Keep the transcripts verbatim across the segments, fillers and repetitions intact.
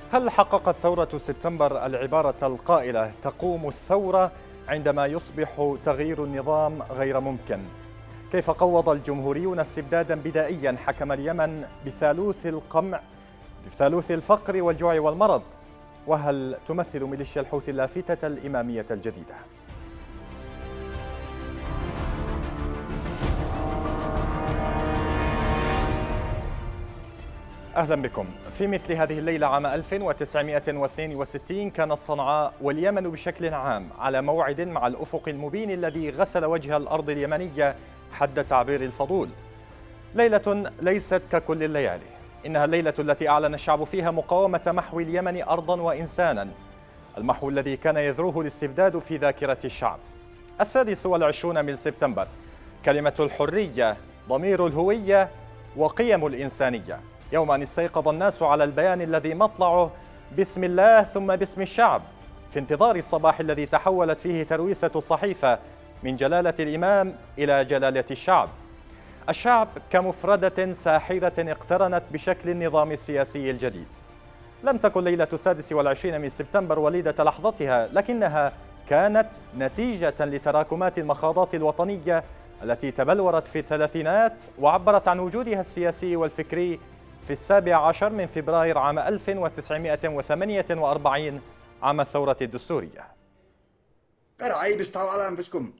هل حققت ثورة سبتمبر العبارة القائلة تقوم الثورة عندما يصبح تغيير النظام غير ممكن؟ كيف قوض الجمهوريون استبدادا بدائيا حكم اليمن بثالوث القمع بثالوث الفقر والجوع والمرض؟ وهل تمثل ميليشيا الحوثي اللافتة الإمامية الجديدة؟ أهلا بكم. في مثل هذه الليلة عام ألف وتسعمئة واثنين وستين كانت صنعاء واليمن بشكل عام على موعد مع الأفق المبين الذي غسل وجه الأرض اليمنية حد تعبير الفضول. ليلة ليست ككل الليالي، إنها الليلة التي أعلن الشعب فيها مقاومة محو اليمن أرضا وإنسانا، المحو الذي كان يذروه الاستبداد في ذاكرة الشعب. السادس والعشرون من سبتمبر، كلمة الحرية، ضمير الهوية، وقيم الإنسانية. يوم أن استيقظ الناس على البيان الذي مطلعه بسم الله ثم باسم الشعب، في انتظار الصباح الذي تحولت فيه ترويسة الصحيفة من جلالة الإمام إلى جلالة الشعب. الشعب كمفردة ساحرة اقترنت بشكل النظام السياسي الجديد. لم تكن ليلة السادس والعشرين من سبتمبر وليدة لحظتها، لكنها كانت نتيجة لتراكمات المخاضات الوطنية التي تبلورت في الثلاثينات وعبرت عن وجودها السياسي والفكري في السابع عشر من فبراير عام ألف وتسعمئة وثمانية وأربعين عام الثورة الدستورية. قرعي بيستووا على أنفسكم،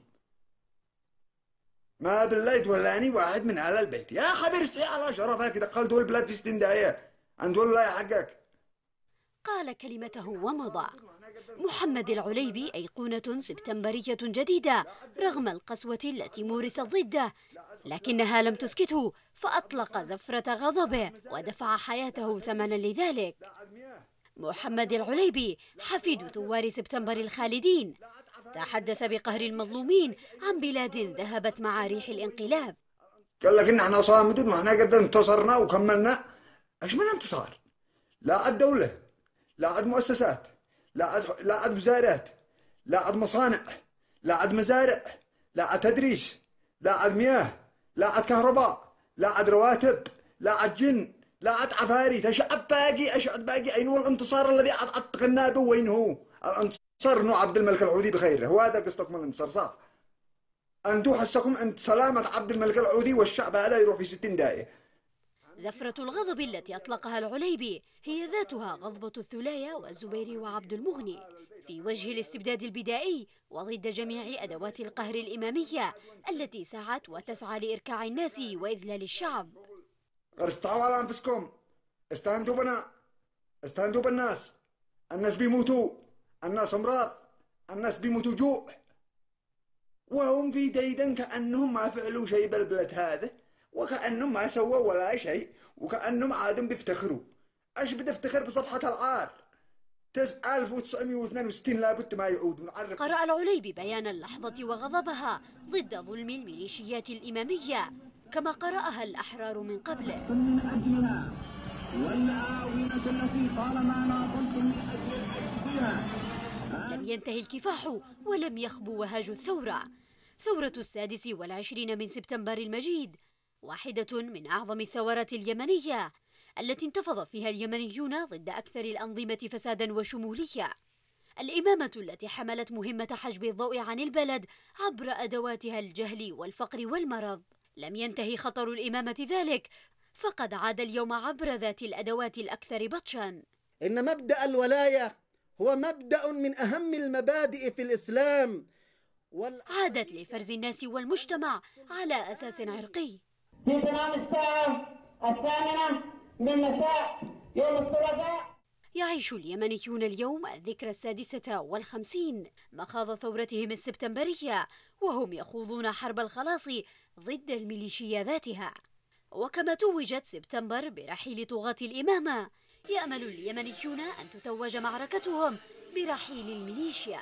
ما بالله تولاني واحد من أهل البيت يا خبير استحي على شرفك، دخلتوا البلاد في ستين دقيقة أنت والله حقك. قال كلمته ومضى. محمد العليبي أيقونة سبتمبرية جديدة رغم القسوة التي مورست ضده، لكنها لم تسكته، فأطلق زفرة غضبه ودفع حياته ثمنا لذلك. محمد العليبي حفيد ثوار سبتمبر الخالدين تحدث بقهر المظلومين عن بلاد ذهبت مع ريح الانقلاب. قال لك إن احنا صامدين واحنا قد انتصرنا وكملنا. ايش من انتصار؟ لا عاد دولة، لا عاد مؤسسات، لا عاد لا عاد وزارات، لا عاد مصانع، لا عاد مزارع، لا عاد تدريس، لا عاد مياه، لا عاد كهرباء، لا عاد رواتب، لا عاد جن، لا عاد عفاريت. اشعب باقي اشعب باقي. اين هو الانتصار الذي عاد عتقنا به؟ وين هو الانتصار؟ انه عبد الملك العوذي بخيره. هو هذا قصتكم الانتصار صح؟ انتم حسكم انت سلامة عبد الملك العوذي والشعب هذا يروح في ستين دقيقة. زفرة الغضب التي أطلقها العليبي هي ذاتها غضبة الثلايا والزبير وعبد المغني في وجه الاستبداد البدائي وضد جميع أدوات القهر الإمامية التي سعت وتسعى لإركاع الناس وإذلال الشعب. استعوا على أنفسكم، استهندوا بنا، استهندوا بالناس. الناس بيموتوا، الناس أمراض، الناس بيموتوا جوع، وهم في ديدا كأنهم ما فعلوا شيء بالبلد هذا، وكأنهم ما سووا ولا شيء، وكأنهم عادهم بيفتخروا. ايش بدي افتخر بصفحة العار؟ ألف وتسعمئة واثنين وستين لابد ما يعود. قرأ العليبي بيان اللحظة وغضبها ضد ظلم الميليشيات الإمامية كما قرأها الأحرار من قبل. من أجلنا والآونة التي طالما ناضلتم من أجل الحج فيها. لم ينتهي الكفاح ولم يخبو وهاج الثورة. ثورة السادس والعشرين من سبتمبر المجيد واحدة من أعظم الثورات اليمنية التي انتفض فيها اليمنيون ضد أكثر الأنظمة فسادا وشمولية. الإمامة التي حملت مهمة حجب الضوء عن البلد عبر أدواتها الجهل والفقر والمرض. لم ينتهي خطر الإمامة ذلك، فقد عاد اليوم عبر ذات الأدوات الأكثر بطشا. إن مبدأ الولاية هو مبدأ من أهم المبادئ في الإسلام وال... عادت لفرز الناس والمجتمع على أساس عرقي. في تمام الساعة الثامنة من مساء يوم الثلاثاء يعيش اليمنيون اليوم الذكرى السادسة والخمسين مخاض ثورتهم السبتمبرية، وهم يخوضون حرب الخلاص ضد الميليشيا ذاتها. وكما توجت سبتمبر برحيل طغاة الإمامة، يأمل اليمنيون أن تتوج معركتهم برحيل الميليشيا.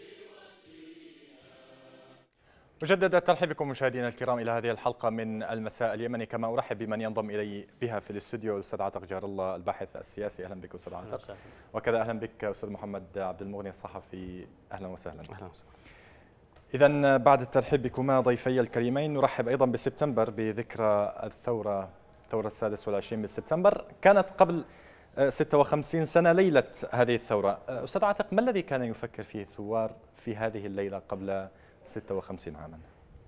مجددا ترحيب بكم مشاهدينا الكرام الى هذه الحلقه من المساء اليمني، كما ارحب بمن ينضم الي بها في الاستوديو الاستاذ عاتق جار الله الباحث السياسي. اهلا بك استاذ عاتق. وكذا اهلا بك استاذ محمد عبد المغني الصحفي. اهلا وسهلا. اهلا وسهلا. اذا بعد الترحيب بكما ضيفي الكريمين، نرحب ايضا بسبتمبر بذكرى الثوره، ثوره السادس والعشرين من سبتمبر. كانت قبل ستة وخمسين سنة ليلة هذه الثورة. أستاذ عاتق، ما الذي كان يفكر فيه الثوار في هذه الليلة قبل ستة وخمسين عاما؟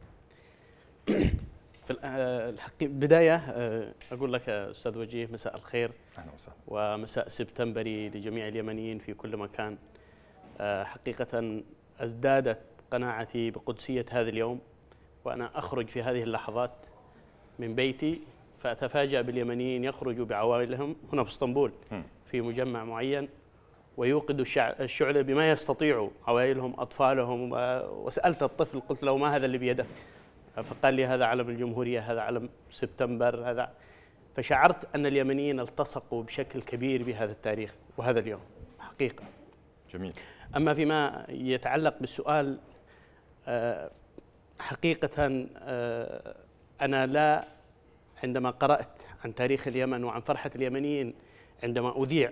في الحقيقة بداية أقول لك أستاذ وجيه مساء الخير. أهلا وسهلا. ومساء سبتمبري لجميع اليمنيين في كل مكان. حقيقة ازدادت قناعتي بقدسية هذا اليوم، وأنا أخرج في هذه اللحظات من بيتي فأتفاجأ باليمنيين يخرجوا بعوائلهم هنا في اسطنبول في مجمع معين، ويوقدوا الشعلة بما يستطيعوا، عوائلهم أطفالهم. وسألت الطفل قلت له ما هذا اللي بيده؟ فقال لي هذا علم الجمهورية، هذا علم سبتمبر، هذا. فشعرت أن اليمنيين التصقوا بشكل كبير بهذا التاريخ وهذا اليوم حقيقة. جميل. أما فيما يتعلق بالسؤال، حقيقة أنا لا عندما قرأت عن تاريخ اليمن وعن فرحة اليمنيين عندما أذيع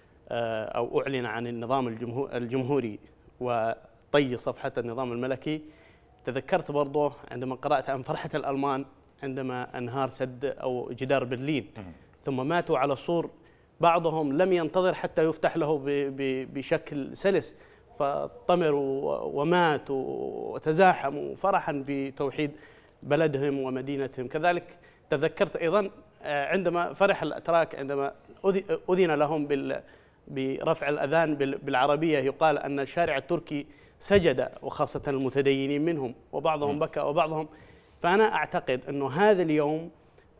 أو أعلن عن النظام الجمهوري وطي صفحة النظام الملكي، تذكرت برضه عندما قرأت عن فرحة الألمان عندما انهار سد أو جدار برلين ثم ماتوا على سور. بعضهم لم ينتظر حتى يفتح له بشكل سلس، فطمروا وماتوا وتزاحموا فرحا بتوحيد بلدهم ومدينتهم. كذلك تذكرت أيضا عندما فرح الأتراك عندما أذن لهم برفع الأذان بالعربية، يقال أن الشارع التركي سجد، وخاصة المتدينين منهم، وبعضهم بكى وبعضهم. فأنا أعتقد أنه هذا اليوم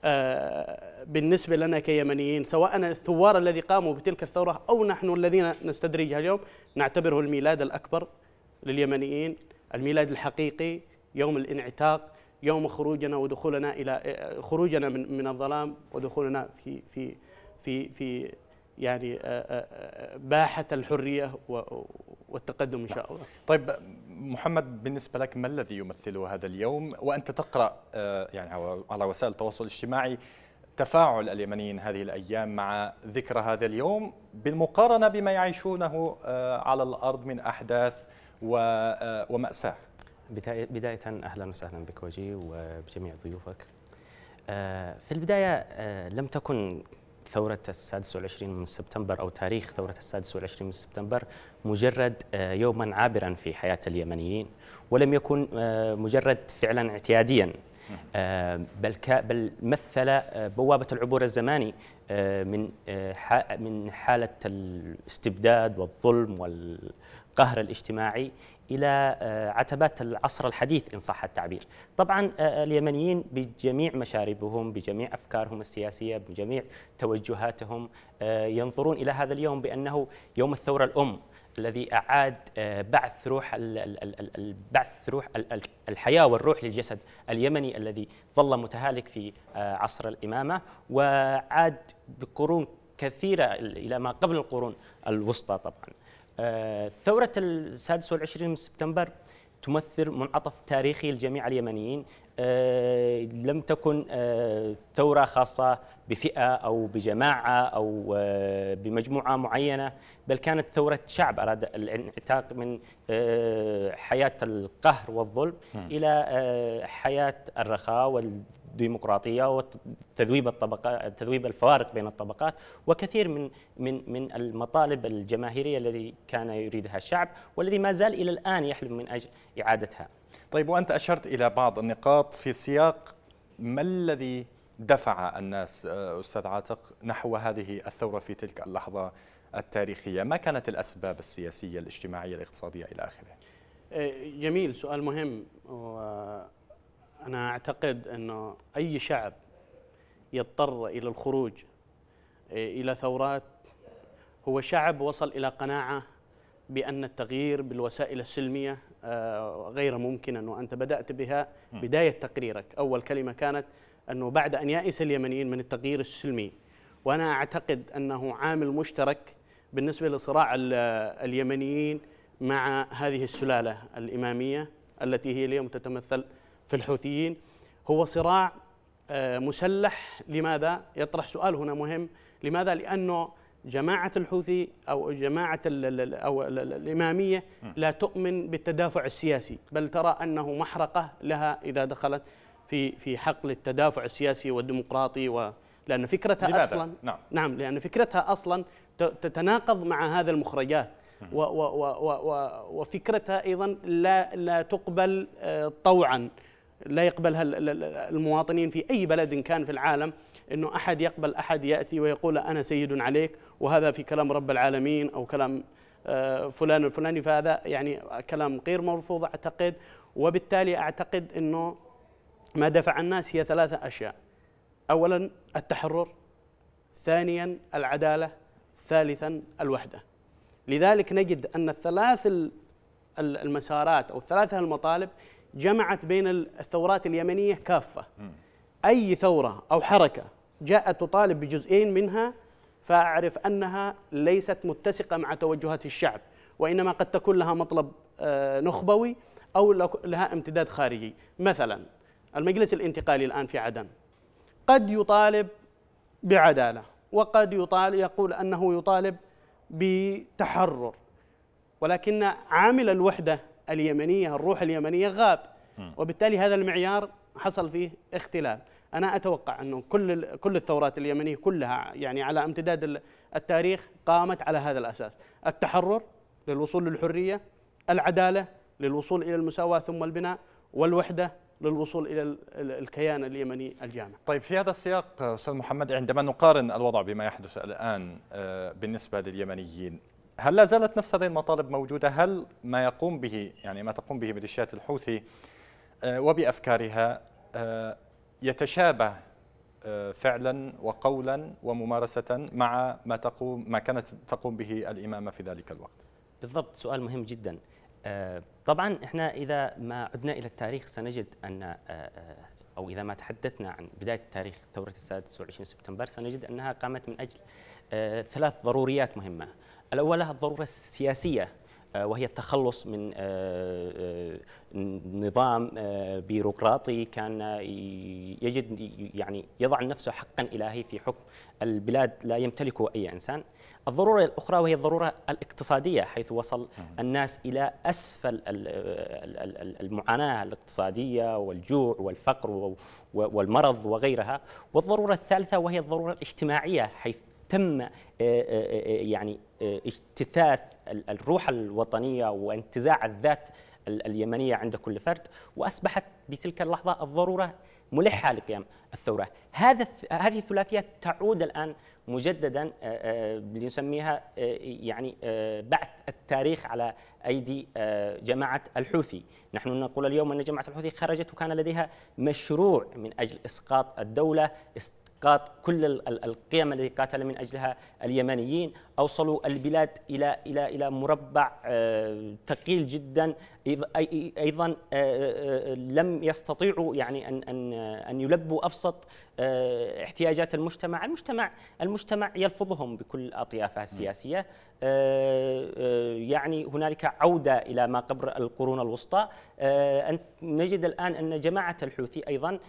بالنسبة لنا كيمنيين، سواء الثوار الذي قاموا بتلك الثورة أو نحن الذين نستدرجها اليوم، نعتبره الميلاد الأكبر لليمنيين، الميلاد الحقيقي، يوم الانعتاق، يوم خروجنا ودخولنا إلى خروجنا من من الظلام ودخولنا في في في في يعني باحة الحرية والتقدم إن شاء الله. طيب محمد، بالنسبة لك ما الذي يمثله هذا اليوم وأنت تقرأ يعني على وسائل التواصل الاجتماعي تفاعل اليمنيين هذه الأيام مع ذكرى هذا اليوم بالمقارنة بما يعيشونه على الأرض من أحداث ومأساة؟ بداية أهلا وسهلا بك وجيه وبجميع ضيوفك. في البداية لم تكن ثورة السادس والعشرين من سبتمبر أو تاريخ ثورة السادس والعشرين من سبتمبر مجرد يوما عابرا في حياة اليمنيين، ولم يكن مجرد فعلا اعتياديا، بل بل مثل بوابة العبور الزماني من من حالة الاستبداد والظلم والقهر الاجتماعي إلى عتبات العصر الحديث إن صح التعبير. طبعا اليمنيين بجميع مشاربهم، بجميع أفكارهم السياسية، بجميع توجهاتهم، ينظرون إلى هذا اليوم بأنه يوم الثورة الأم الذي أعاد بعث روح بعث روح الحياة والروح للجسد اليمني الذي ظل متهالك في عصر الإمامة، وعاد بقرون كثيرة إلى ما قبل القرون الوسطى. طبعا ثورة السادس والعشرين من سبتمبر تمثل منعطف تاريخي لجميع اليمنيين. لم تكن ثورة خاصة بفئة أو بجماعة أو بمجموعة معينة، بل كانت ثورة شعب أراد الانعتاق من حياة القهر والظلم إلى حياة الرخاء والديمقراطية وتذويب الطبقات، تذويب الفوارق بين الطبقات، وكثير من من من المطالب الجماهيرية الذي كان يريدها الشعب والذي ما زال إلى الآن يحلم من أجل إعادتها. طيب، وأنت أشرت إلى بعض النقاط في سياق ما الذي دفع الناس أستاذ عاتق نحو هذه الثورة في تلك اللحظة التاريخية؟ ما كانت الأسباب السياسية الاجتماعية الاقتصادية إلى آخره؟ جميل، سؤال مهم. وأنا أعتقد أنه أي شعب يضطر إلى الخروج إلى ثورات هو شعب وصل إلى قناعة بأن التغيير بالوسائل السلمية غير ممكن. وأنت بدأت بها بداية تقريرك، أول كلمة كانت أنه بعد أن يأس اليمنيين من التغيير السلمي، وأنا أعتقد أنه عامل مشترك بالنسبة لصراع اليمنيين مع هذه السلالة الإمامية التي هي اليوم تتمثل في الحوثيين، هو صراع مسلح. لماذا؟ يطرح سؤال هنا مهم، لماذا؟ لأنه جماعة الحوثي أو جماعة أو الإمامية لا تؤمن بالتدافع السياسي، بل ترى أنه محرقة لها إذا دخلت في في حقل التدافع السياسي والديمقراطي لأن فكرتها لماذا؟ أصلا نعم. نعم لأن فكرتها أصلا تتناقض مع هذا المخرجات، و و و و وفكرتها أيضا لا لا تقبل طوعا، لا يقبلها المواطنين في أي بلد كان في العالم، أنه أحد يقبل أحد يأتي ويقول أنا سيد عليك، وهذا في كلام رب العالمين أو كلام فلان الفلاني، فهذا يعني كلام غير مرفوض أعتقد. وبالتالي أعتقد أنه ما دفع الناس هي ثلاثة أشياء: أولا التحرر، ثانيا العدالة، ثالثا الوحدة. لذلك نجد أن الثلاث المسارات أو الثلاثة المطالب جمعت بين الثورات اليمنية كافة. أي ثورة أو حركة جاءت تطالب بجزئين منها فأعرف أنها ليست متسقة مع توجهات الشعب، وإنما قد تكون لها مطلب نخبوي أو لها امتداد خارجي. مثلا المجلس الانتقالي الآن في عدن قد يطالب بعدالة، وقد يطالب يقول أنه يطالب بتحرر، ولكن عامل الوحدة اليمنية، الروح اليمنية غاب، وبالتالي هذا المعيار حصل فيه اختلال. أنا أتوقع أنه كل كل الثورات اليمنية كلها يعني على امتداد التاريخ قامت على هذا الأساس: التحرر للوصول للحرية، العدالة للوصول إلى المساواة ثم البناء، والوحدة للوصول إلى الكيان اليمني الجامع. طيب، في هذا السياق أستاذ محمد، عندما نقارن الوضع بما يحدث الآن بالنسبة لليمنيين، هل لا زالت نفس هذه المطالب موجودة؟ هل ما يقوم به يعني ما تقوم به ميليشيات الحوثي وبأفكارها يتشابه فعلا وقولا وممارسة مع ما تقوم ما كانت تقوم به الإمامة في ذلك الوقت؟ بالضبط، سؤال مهم جدا. طبعا احنا إذا ما عدنا إلى التاريخ سنجد أن أو إذا ما تحدثنا عن بداية تاريخ ثورة السادس والعشرين سبتمبر سنجد أنها قامت من أجل ثلاث ضروريات مهمة. الأولى الضرورة السياسية، وهي التخلص من نظام بيروقراطي كان يجد يعني يضع نفسه حقا إلهي في حكم البلاد لا يمتلكه أي إنسان. الضرورة الأخرى وهي الضرورة الاقتصادية، حيث وصل الناس إلى أسفل المعاناة الاقتصادية والجوع والفقر والمرض وغيرها. والضرورة الثالثة وهي الضرورة الاجتماعية، حيث تم يعني اجتثاث الروح الوطنية وانتزاع الذات اليمنية عند كل فرد، وأصبحت بتلك اللحظة الضرورة ملحة لقيام الثورة. هذا هذه الثلاثيات تعود الآن مجددا لنسميها يعني بعث التاريخ على أيدي جماعة الحوثي. نحن نقول اليوم أن جماعة الحوثي خرجت وكان لديها مشروع من أجل إسقاط الدولة، إسقاط كل القيم التي قاتل من أجلها اليمنيين. أوصلوا البلاد إلى إلى إلى مربع ثقيل جدا. أيضا لم يستطيعوا يعني أن أن أن يلبوا أبسط احتياجات المجتمع. المجتمع المجتمع يلفظهم بكل أطيافها السياسية. يعني هنالك عودة إلى ما قبل القرون الوسطى. نجد الآن أن جماعة الحوثي أيضا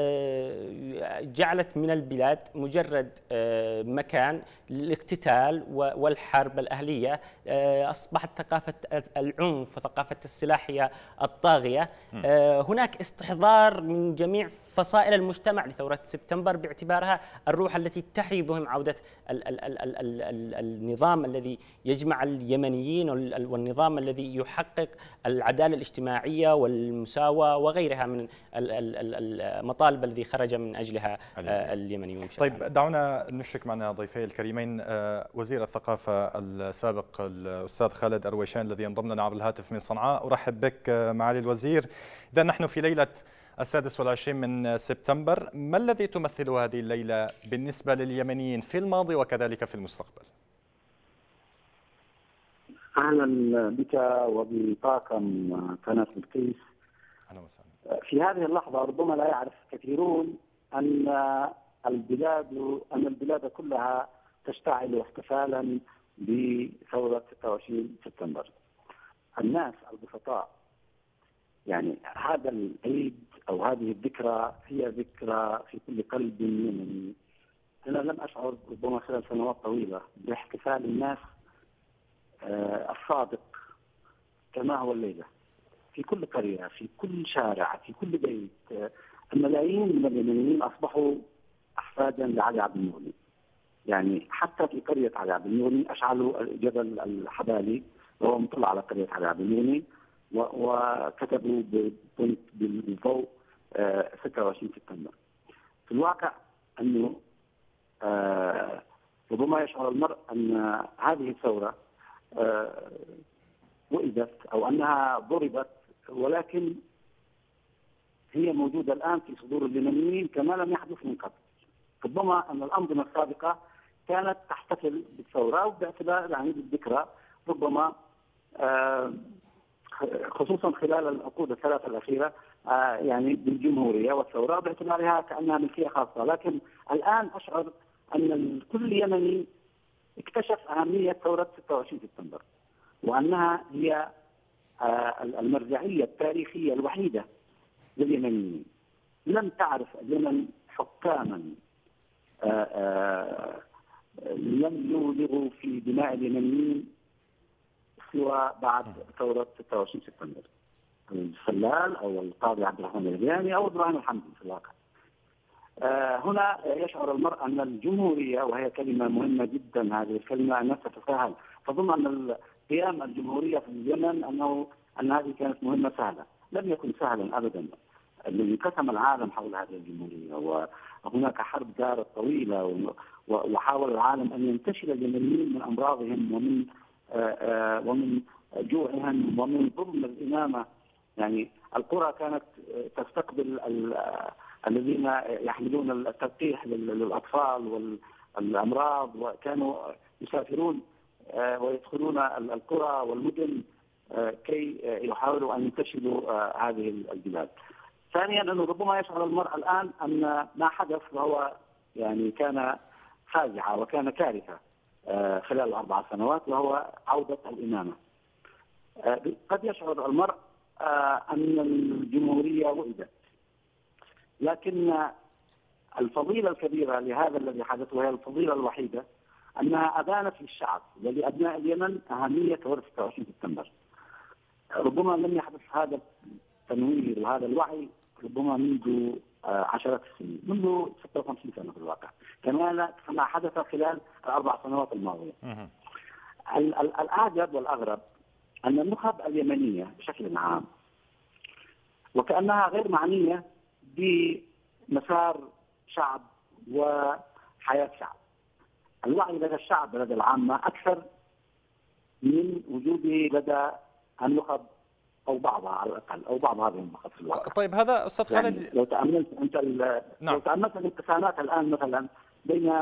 جعلت من البلاد مجرد مكان للاقتتال والحرب الأهلية. أصبحت ثقافة العنف وثقافة السلاحية الطاغية. هناك استحضار من جميع فصائل المجتمع لثورة سبتمبر باعتبارها الروح التي تحيي بهم عودة ال ال ال ال ال ال النظام الذي يجمع اليمنيين والنظام الذي يحقق العدالة الاجتماعية والمساواة وغيرها من المطالب الذي خرج من أجلها اليمنيون. طيب، دعونا نشرك معنا ضيفي الكريمين وزير الثقافة السابق الأستاذ خالد أرويشان الذي انضم لنا عبر الهاتف من صنعاء. أرحب بك معالي الوزير. إذا نحن في ليلة السادس والعشرين من سبتمبر، ما الذي تمثله هذه الليلة بالنسبة لليمنيين في الماضي وكذلك في المستقبل؟ أهلا بك وبطاقم قناة بلقيس. أهلا وسهلا. في هذه اللحظة ربما لا يعرف كثيرون أن البلاد أن البلاد كلها تشتعل احتفالا بثورة ستة وعشرين سبتمبر. الناس البسطاء يعني هذا العيد أو هذه الذكرى هي ذكرى في كل قلب يمني. أنا لم أشعر ربما خلال سنوات طويلة باحتفال الناس الصادق كما هو الليلة. في كل قرية، في كل شارع، في كل بيت، الملايين من اليمنيين أصبحوا أحفادا لعلي عبد المغني. يعني حتى في قرية علي عبد المغني أشعلوا جبل الحبالي وهو مطلع على قرية علي عبد المغني، وكتبوا بالضوء ستة وعشرين سبتمبر. في الواقع أنه ربما يشعر المرء أن هذه الثورة وئدت أو أنها ضربت، ولكن هي موجودة الآن في صدور اليمنيين كما لم يحدث من قبل. ربما أن الأنظمة السابقة كانت تحتفل بالثورة وباعتبار يعني بالذكرى، ربما خصوصا خلال العقود الثلاثة الأخيرة يعني بالجمهورية والثورة باعتبارها كأنها ملكية خاصة. لكن الآن أشعر أن كل يمني اكتشف أهمية ثورة ستة وعشرين سبتمبر، وأنها هي المرجعية التاريخية الوحيدة لليمنيين. لم تعرف اليمن حكاما لم يولغوا في دماء اليمنيين سوى بعد ثورة ستة وعشرين سبتمبر، الخلال أو القاضي عبد الرحمن الرياني أو إبراهيم الحمدي في الواقع. هنا يشعر المرء أن الجمهورية، وهي كلمة مهمة جدا، هذه الكلمة أنها تتساهل، تظن أن قيام الجمهورية في اليمن أنه أن هذه كانت مهمة سهلة. لم يكن سهلا أبدا. انقسم العالم حول هذه الجمهورية، وهناك حرب دارت طويلة، وحاول العالم أن ينتشل اليمنيين من أمراضهم ومن ومن جوعهم ومن ظلم الإمامة. يعني القرى كانت تستقبل الذين يحملون التلقيح للأطفال والأمراض، وكانوا يسافرون ويدخلون القرى والمدن كي يحاولوا أن ينتشلوا هذه البلاد. ثانيا أنه ربما يشعر المرء الآن أن ما حدث وهو يعني كان فاجعة وكان كارثة خلال الأربع سنوات، وهو عودة الإمامة. قد يشعر المرء أن الجمهورية وئدت، لكن الفضيلة الكبيرة لهذا الذي حدث، وهي الفضيلة الوحيدة، أنها أبانت للشعب ولأبناء اليمن أهمية ثورة ستة وعشرين سبتمبر. ربما لم يحدث هذا التنوير وهذا الوعي ربما منذ عشرات السنين، منذ ستة وخمسين سنة في الواقع، كما كما حدث خلال الأربع سنوات الماضية. الأعجب والأغرب أن النخب اليمنية بشكل عام وكأنها غير معنية بمسار شعب وحياة شعب. الوعي لدى الشعب لدى العامة أكثر من وجوده لدى النخب أو بعضها على الأقل، أو بعض هذه النخب في الواقع. طيب هذا أستاذ خالد، يعني لو تأملت أنت نعم. لو تأملت الانقسامات الآن مثلا بين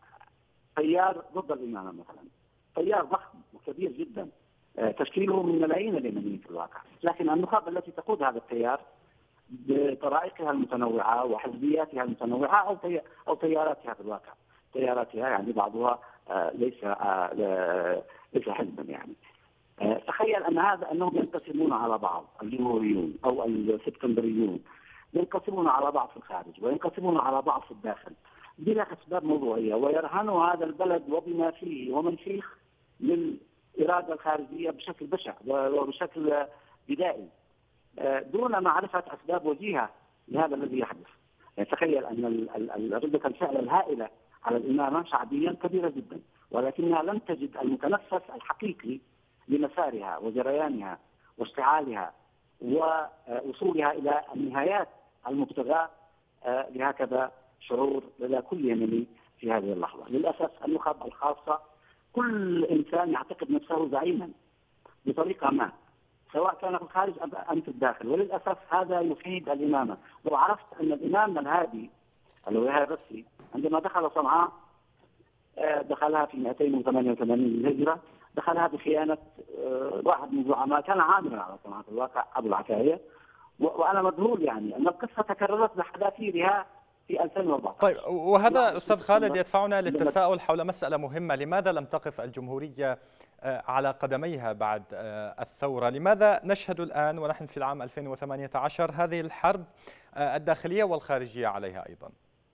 تيار ضد الإمامة، مثلا تيار ضخم وكبير جدا تشكيله من ملايين اليمنيين في الواقع، لكن النخب التي تقود هذا التيار بطرائقها المتنوعة وحزبياتها المتنوعة أو تي... أو تياراتها في الواقع، تياراتها يعني بعضها ليس ليس حزبا. يعني تخيل أن هذا أنهم ينقسمون على بعض، الجمهوريون أو السبتمبريون ينقسمون على بعض في الخارج وينقسمون على بعض في الداخل بلا أسباب موضوعية، ويرهنوا هذا البلد وبما فيه ومن فيه للإرادة الخارجية بشكل بشع وبشكل بدائي دون معرفة أسباب وجيهة لهذا الذي يحدث. يعني تخيل أن ردة الفعل الهائلة على الإمامة شعبيا كبيرة جدا، ولكنها لم تجد المتنفس الحقيقي لمسارها وجريانها واشتعالها ووصولها إلى النهايات المبتغاة لهكذا شعور لدى كل يمني في هذه اللحظة. للأسف النخب الخاصة كل إنسان يعتقد نفسه زعيما بطريقة ما، سواء كان في الخارج أم في الداخل، وللأسف هذا يفيد الإمامة. لو عرفت أن الإمام الهادي الوهاب الرسي عندما دخل صنعاء دخلها في مئتين وثمانية وثمانين من الهجرة، دخلها بخيانة واحد من زعماء كان عاملا على صنعاء في الواقع، أبو العتاهية، وأنا مذهول يعني أن القصة تكررت بحذافيرها في ألفين وأربعة عشر. طيب وهذا أستاذ خالد يدفعنا للتساؤل حول مسألة مهمة، لماذا لم تقف الجمهورية على قدميها بعد الثورة؟ لماذا نشهد الآن ونحن في العام ألفين وثمانية عشر هذه الحرب الداخلية والخارجية عليها أيضا؟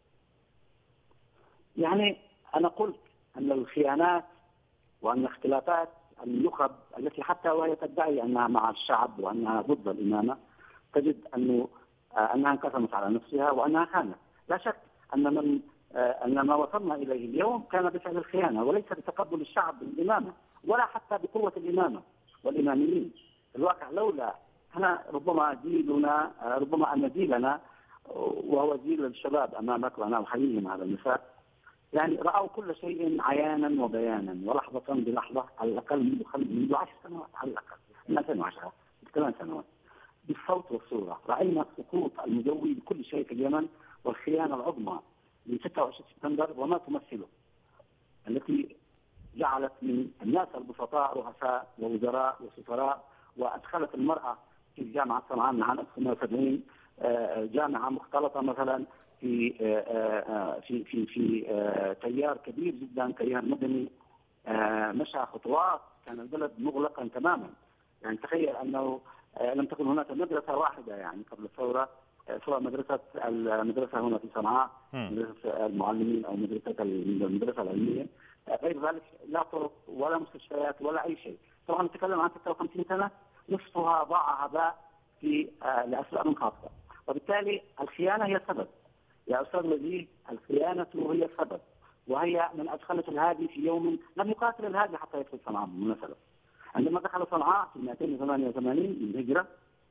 يعني أنا قلت أن الخيانات وأن اختلافات النخب التي حتى وهي تدعي أنها مع الشعب وأنها ضد الإمامة تجد أنه أنها انقسمت على نفسها وأنها خانت. لا شك أن من أن ما وصلنا إليه اليوم كان بفعل الخيانة وليس بتقبل الشعب بالإمامة ولا حتى بقوة الإمامة والإماميين. في الواقع لولا احنا ربما جيلنا ربما أن جيلنا وهو جيل الشباب أمامك وأنا أحييهم على المساء، يعني رأوا كل شيء عيانا وبيانا ولحظة بلحظة على الأقل منذ منذ عشر سنوات على الأقل من ألفين وعشرة ثمان سنوات بالصوت والصورة. رأينا سقوط المجوي بكل شيء في اليمن والخيانة العظمى من ستة وعشرين سبتمبر وما تمثله، التي جعلت من الناس البسطاء رؤساء ووزراء وسفراء، وأدخلت المرأة في جامعة صنعاء من عام ألف وتسعمائة وسبعين جامعة مختلطة مثلا في في في في تيار كبير جدا، تيار مدني مشى خطوات. كان البلد مغلقا تماما، يعني تخيل أنه لم تكن هناك مدرسة واحدة يعني قبل الثورة، سواء مدرسة المدرسة هنا في صنعاء، مدرسة المعلمين أو مدرسة المدرسة العلمية، غير ذلك لا طرق ولا مستشفيات ولا أي شيء. طبعا نتكلم عن ستة وخمسين سنة نصفها ضاع هباء في لأسباب خاصة، وبالتالي الخيانة هي السبب يا أستاذ وزير. الخيانة هي السبب، وهي من أدخلت الهادي في يوم لم يقاتل الهادي حتى يدخل صنعاء بالمناسبة. عندما دخل صنعاء في مئتين وثمانية وثمانين من الهجرة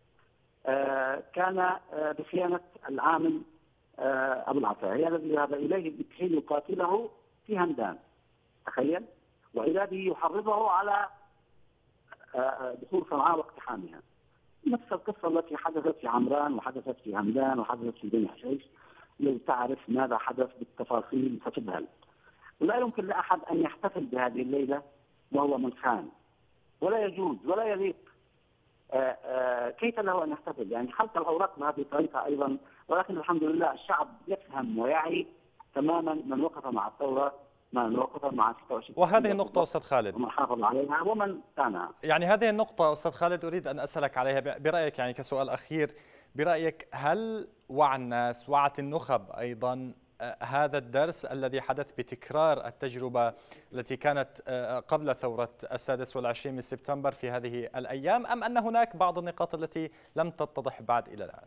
كان بخيانة العامل أبو العفاهي الذي ذهب إليه بحين يقاتله في همدان، تخيل، وإذا به يحرضه على دخول صنعاء واقتحامها. نفس القصة التي حدثت في عمران وحدثت في همدان وحدثت في بني حشيش. لو تعرف ماذا حدث بالتفاصيل ستذهل. ولا يمكن لأحد أن يحتفل بهذه الليلة وهو منخان، ولا يجوز ولا يليق. آآ آآ كيف له أن يحتفل؟ يعني حلق الأوراق بهذه الطريقة أيضا. ولكن الحمد لله الشعب يفهم ويعي تماما من وقف مع الثورة، من وقف مع ستة وعشرين. وهذه النقطة أستاذ خالد، ومن حافظ عليها ومن كان. يعني هذه النقطة أستاذ خالد أريد أن أسألك عليها برأيك، يعني كسؤال أخير، برأيك هل وعى الناس، وعت النخب أيضا هذا الدرس الذي حدث بتكرار التجربة التي كانت قبل ثورة السادس والعشرين من سبتمبر في هذه الأيام، أم أن هناك بعض النقاط التي لم تتضح بعد إلى الآن؟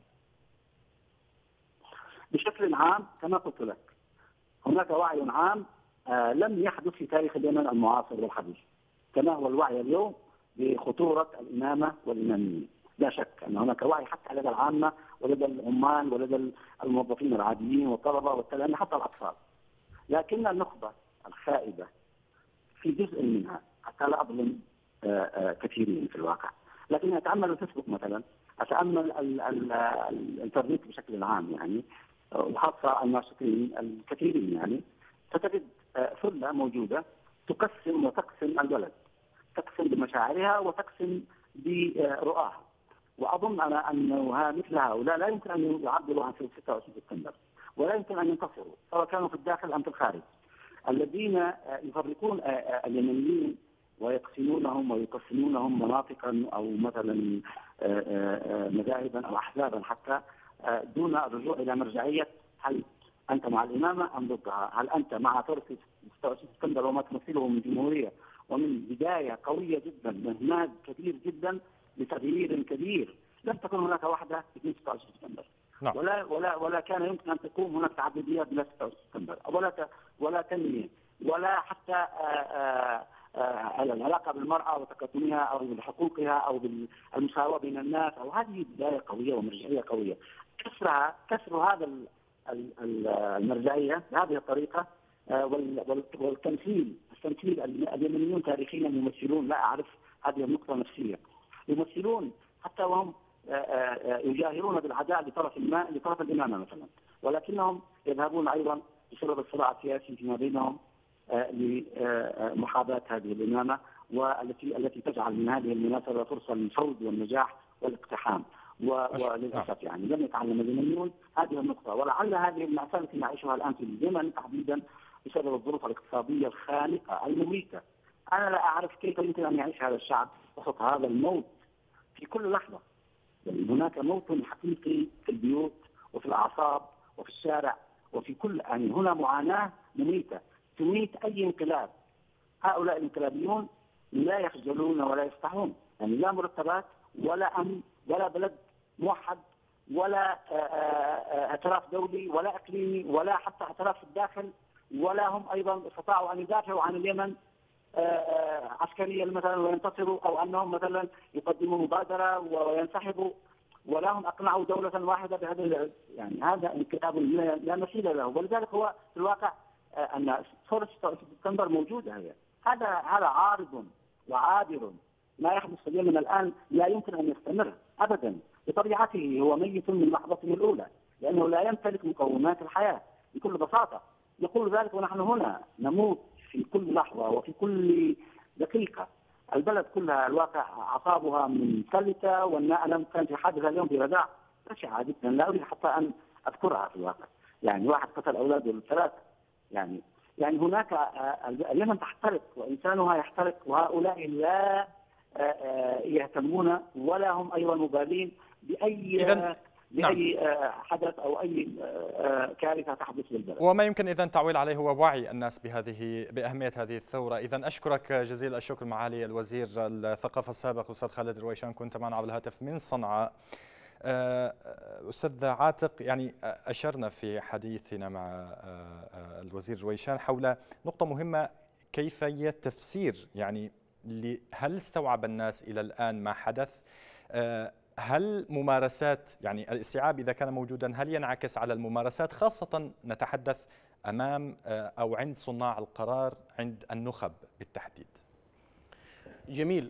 بشكل عام كما قلت لك هناك وعي عام لم يحدث في تاريخ اليمن المعاصر والحديث، كما هو الوعي اليوم بخطورة الإمامة والإمامية. لا شك أن هناك وعي حتى لدى العامة ولدى العمال ولدى الموظفين العاديين والطلبة والتلاميذ حتى الأطفال. لكن النخبة الخائبة في جزء منها، حتى لا أظلم كثيرين في الواقع، لكن أتأمل الفيسبوك مثلا، أتأمل الإنترنت بشكل عام يعني، وخاصة الناشطين الكثيرين يعني، ستجد ثلة موجودة تقسم وتقسم البلد، تقسم بمشاعرها وتقسم برؤاها. وأظن أنا أنه مثل هؤلاء لا يمكن أن يعبروا عن ستة وعشرين سبتمبر ولا يمكن أن ينتصروا سواء كانوا في الداخل أم في الخارج. الذين يفرقون اليمنيين ويقسمونهم ويقسمونهم مناطقا أو مثلا مذاهبا أو أحزابا حتى دون الرجوع إلى مرجعية هل أنت مع الإمامة أم ضدها؟ هل أنت مع ثورة ستة وعشرين سبتمبر وما تمثله من جمهورية ومن بداية قوية جدا وهناج كبير جدا لتغيير كبير؟ لم تكن هناك وحدة في ستة وعشرين سبتمبر. نعم. ولا ولا ولا كان يمكن أن تقوم هناك تعددية بلا ستة وعشرين سبتمبر، ولا ولا تنمية ولا حتى آآ آآ العلاقة بالمرأة وتقدمها أو بحقوقها أو بالمساواة بين الناس، أو هذه بداية قوية ومرجعية قوية. كسرها كسر هذا المرجعية بهذه الطريقة والتمثيل التمثيل اليمنيون تاريخيا يمثلون، لا أعرف هذه النقطة نفسية، يمثلون حتى وهم يجاهرون بالعداء لطرف ما لطرف الإمامة مثلا، ولكنهم يذهبون أيضا بسبب الصراع السياسي فيما بينهم لمحاباة هذه الإمامة، والتي التي تجعل من هذه المناسبة فرصة للفوز والنجاح والاقتحام. وللأسف يعني لم يتعلم اليمنيون هذه النقطة، ولعل هذه المأساة التي نعيشها الآن في اليمن تحديدا بسبب الظروف الاقتصادية الخانقة المميتة. أنا لا أعرف كيف يمكن أن يعيش هذا الشعب وسط هذا الموت في كل لحظة. يعني هناك موت حقيقي في البيوت وفي الأعصاب وفي الشارع وفي كل، يعني هنا معاناة مميتة تميت أي انقلاب. هؤلاء الانقلابيون لا يخجلون ولا يفتحون، يعني لا مرتبات ولا أمن ولا بلد موحد ولا اعتراف دولي ولا اقليمي ولا حتى اعتراف في الداخل، ولا هم ايضا استطاعوا ان يدافعوا عن اليمن عسكريا مثلا وينتصروا، او انهم مثلا يقدموا مبادره وينسحبوا، ولا هم اقنعوا دوله واحده بهذا العز. يعني هذا انقلاب لا مثيل له، ولذلك هو في الواقع ان ثوره ستة وعشرين سبتمبر موجوده هي. هذا هذا عارض وعابر. ما يحدث في اليمن الان لا يمكن ان يستمر ابدا، بطبيعته هو ميت من لحظته الاولى، لانه لا يمتلك مقومات الحياه بكل بساطه. يقول ذلك ونحن هنا نموت في كل لحظه وفي كل دقيقه. البلد كلها الواقع اعصابها منفلته، والنائم كان في حادث اليوم في غزاع بشعه جدا لا اريد حتى ان اذكرها في الواقع. يعني واحد قتل اولاده الثلاث. يعني يعني هناك اليمن تحترق وانسانها يحترق، وهؤلاء لا يهتمون ولا هم ايضا مبالين باي باي حدث او اي كارثه تحدث بالبلد. وما يمكن اذا تعويل عليه هو وعي الناس بهذه باهميه هذه الثوره. اذا اشكرك جزيل الشكر معالي الوزير الثقافه السابق استاذ خالد رويشان، كنت معنا على الهاتف من صنعاء. أستاذ عاتق، يعني أشرنا في حديثنا مع الوزير رويشان حول نقطة مهمة، كيفية تفسير يعني هل استوعب الناس إلى الآن ما حدث؟ هل ممارسات يعني الاستيعاب إذا كان موجودا هل ينعكس على الممارسات، خاصة نتحدث أمام أو عند صناع القرار، عند النخب بالتحديد؟ جميل.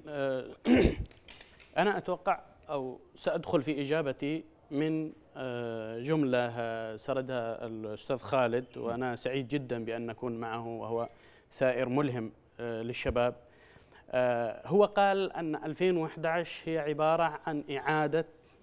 أنا أتوقع أو سأدخل في إجابتي من جملة سردها الأستاذ خالد، وأنا سعيد جدا بأن نكون معه وهو ثائر ملهم للشباب. هو قال أن ألفين وأحد عشر هي عبارة عن إعادة